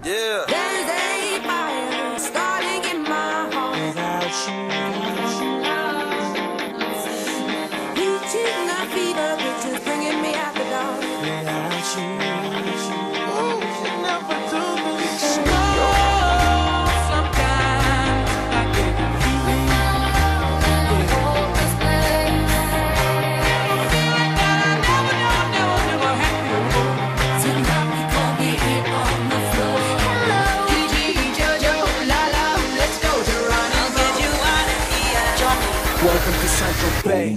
Yeah. There's a fire starting in my heart without you. Reaching a fever pitch is bringing me out the dark without you. Oh, you never do me so. Sometimes I get a feeling. I feel like that I never have to. Tonight we gon' get it on the floor. Hello, Gigi, Jojo, Lala, let's go to run and get you out of here. Johnny, welcome to Central Bay.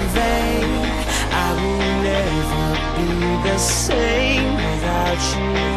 Same without you.